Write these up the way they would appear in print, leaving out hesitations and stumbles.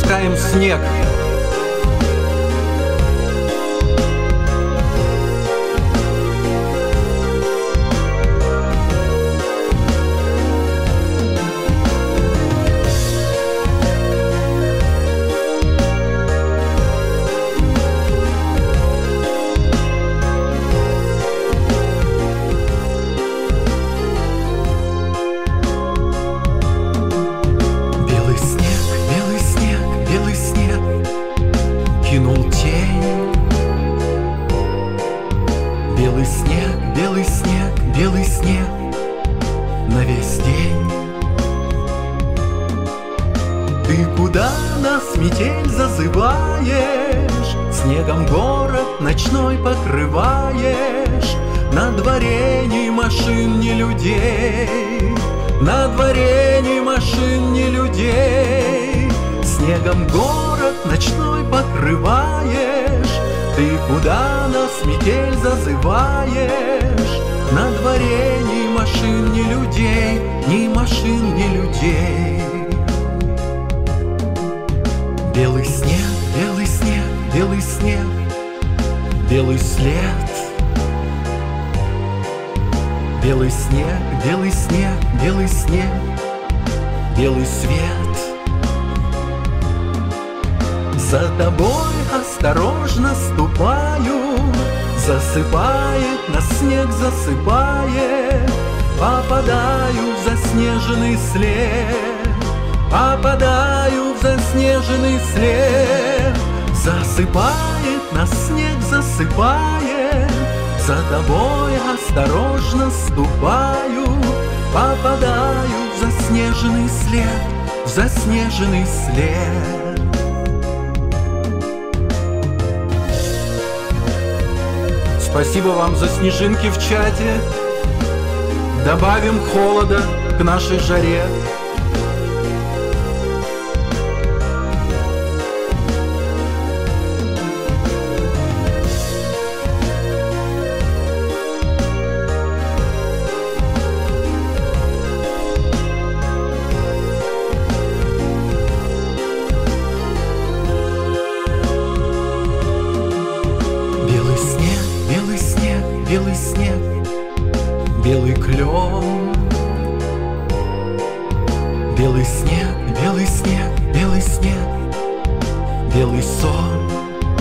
рассекаем снег. Кинул тень. Белый снег, белый снег, белый снег на весь день. Ты куда нас, метель, зазываешь? Снегом город ночной покрываешь. На дворе ни машин, ни людей, на дворе ни машин, ни людей. Снегом город ночной покрываешь. Ты куда нас, метель, зазываешь? На дворе ни машин, ни людей, ни машин, ни людей. Белый снег, белый снег, белый снег, белый след. Белый снег, белый снег, белый снег, белый свет. За тобой осторожно ступаю, засыпает нас снег, засыпает. Попадаю в заснеженный след, попадаю в заснеженный след. Засыпает нас снег, засыпает. За тобой осторожно ступаю, попадаю в заснеженный след, в заснеженный след. Спасибо вам за снежинки в чате. Добавим холода к нашей жаре. Белый снег, белый клен. Белый снег, белый снег, белый снег, белый сон.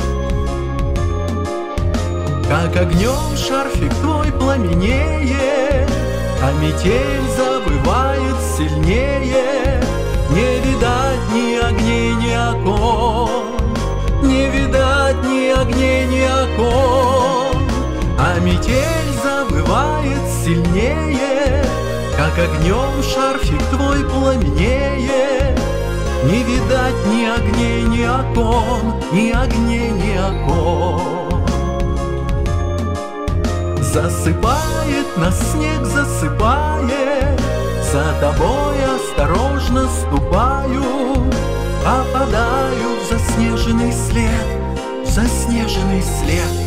Как огнем шарфик твой пламенеет, а метель завывает сильнее. Не видать ни огней, ни окон, не видать ни огней, ни окон. А метель завывает сильнее, как огнем шарфик твой пламенеет. Не видать ни огней, ни окон, ни огней, ни окон. Засыпает нас снег, засыпает. За тобой осторожно ступаю, попадаю в заснеженный след, в заснеженный след.